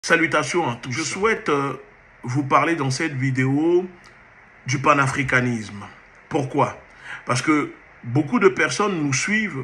Salutations à tous. Je souhaite vous parler dans cette vidéo du panafricanisme. Pourquoi? Parce que beaucoup de personnes nous suivent,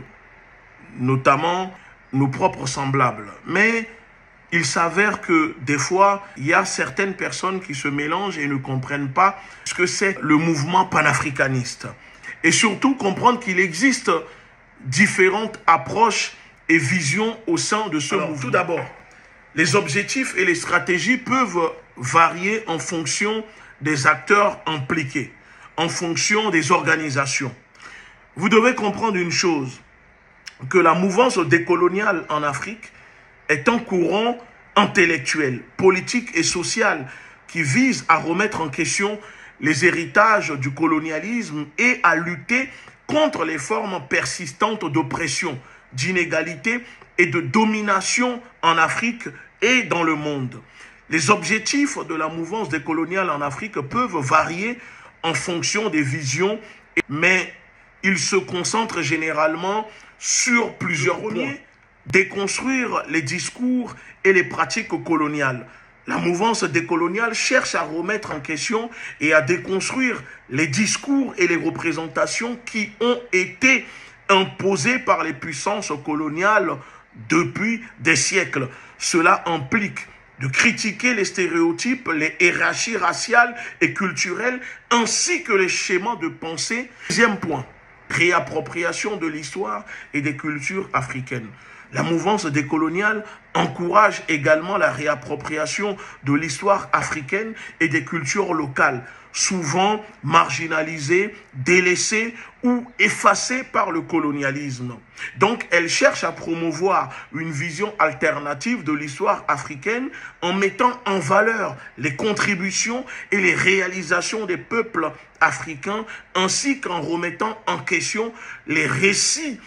notamment nos propres semblables. Mais il s'avère que des fois, il y a certaines personnes qui se mélangent et ne comprennent pas ce que c'est le mouvement panafricaniste. Et surtout comprendre qu'il existe différentes approches et visions au sein de ce mouvement. Tout d'abord, les objectifs et les stratégies peuvent varier en fonction des acteurs impliqués, en fonction des organisations. Vous devez comprendre une chose, que la mouvance décoloniale en Afrique est un courant intellectuel, politique et social qui vise à remettre en question les héritages du colonialisme et à lutter contre les formes persistantes d'oppression, d'inégalité et de domination en Afrique et dans le monde. Les objectifs de la mouvance décoloniale en Afrique peuvent varier en fonction des visions, mais ils se concentrent généralement sur plusieurs points. Déconstruire les discours et les pratiques coloniales. La mouvance décoloniale cherche à remettre en question et à déconstruire les discours et les représentations qui ont été imposées par les puissances coloniales depuis des siècles. Cela implique de critiquer les stéréotypes, les hiérarchies raciales et culturelles, ainsi que les schémas de pensée. Deuxième point, réappropriation de l'histoire et des cultures africaines. La mouvance décoloniale encourage également la réappropriation de l'histoire africaine et des cultures locales, souvent marginalisées, délaissées ou effacées par le colonialisme. Donc, elle cherche à promouvoir une vision alternative de l'histoire africaine en mettant en valeur les contributions et les réalisations des peuples africains, ainsi qu'en remettant en question les récits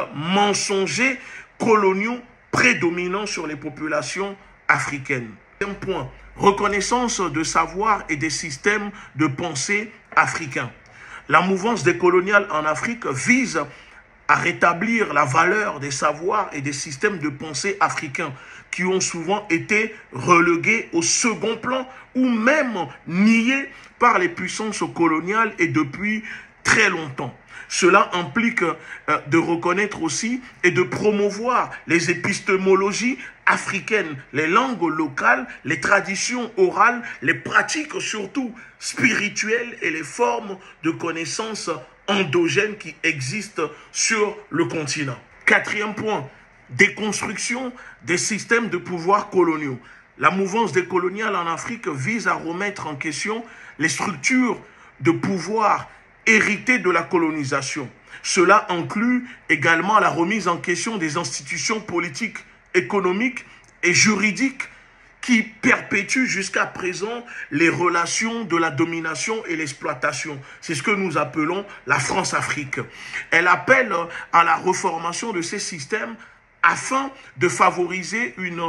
mensongers coloniaux prédominants sur les populations africaines. Deuxième point, reconnaissance de savoir et des systèmes de pensée africains. La mouvance décoloniale en Afrique vise à rétablir la valeur des savoirs et des systèmes de pensée africains qui ont souvent été relégués au second plan ou même niés par les puissances coloniales et depuis très longtemps. Cela implique de reconnaître aussi et de promouvoir les épistémologies africaines, les langues locales, les traditions orales, les pratiques surtout spirituelles et les formes de connaissances endogènes qui existent sur le continent. Quatrième point, déconstruction des systèmes de pouvoir coloniaux. La mouvance décoloniale en Afrique vise à remettre en question les structures de pouvoir hérité de la colonisation. Cela inclut également la remise en question des institutions politiques, économiques et juridiques qui perpétuent jusqu'à présent les relations de la domination et l'exploitation. C'est ce que nous appelons la France-Afrique. Elle appelle à la reformation de ces systèmes afin de favoriser une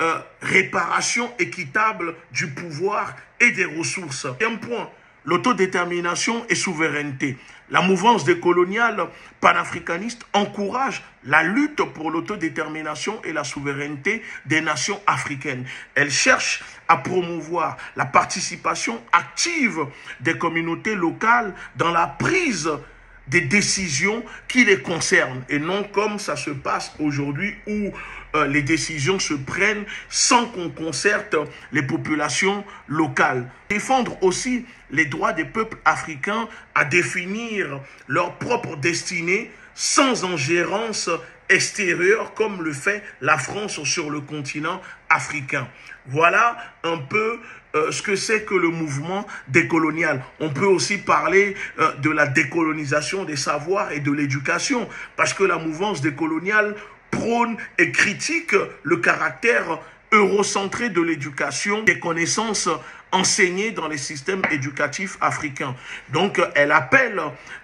réparation équitable du pouvoir et des ressources. Un point. L'autodétermination et souveraineté. La mouvance décoloniale panafricaniste encourage la lutte pour l'autodétermination et la souveraineté des nations africaines. Elle cherche à promouvoir la participation active des communautés locales dans la prise des décisions qui les concernent et non comme ça se passe aujourd'hui où les décisions se prennent sans qu'on concerte les populations locales. Défendre aussi les droits des peuples africains à définir leur propre destinée sans ingérence extérieure comme le fait la France sur le continent africain. Voilà un peu ce que c'est que le mouvement décolonial. On peut aussi parler de la décolonisation des savoirs et de l'éducation, parce que la mouvance décoloniale prône et critique le caractère eurocentré de l'éducation, des connaissances enseignées dans les systèmes éducatifs africains. Donc, elle appelle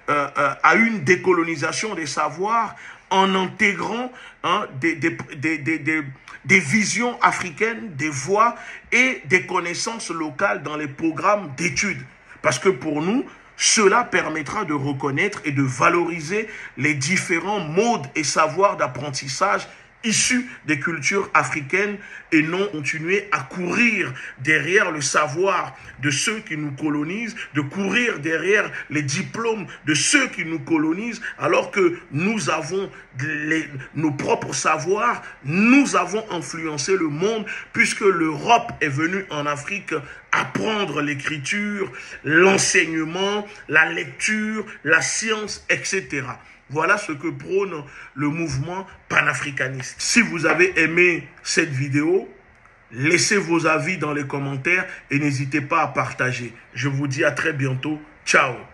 à une décolonisation des savoirs en intégrant des visions africaines, des voix et des connaissances locales dans les programmes d'études. Parce que pour nous, cela permettra de reconnaître et de valoriser les différents modes et savoirs d'apprentissage issus des cultures africaines et non continuer à courir derrière le savoir de ceux qui nous colonisent, de courir derrière les diplômes de ceux qui nous colonisent, alors que nous avons nos propres savoirs, nous avons influencé le monde puisque l'Europe est venue en Afrique apprendre l'écriture, l'enseignement, la lecture, la science, etc. Voilà ce que prône le mouvement panafricaniste. Si vous avez aimé cette vidéo, laissez vos avis dans les commentaires et n'hésitez pas à partager. Je vous dis à très bientôt. Ciao.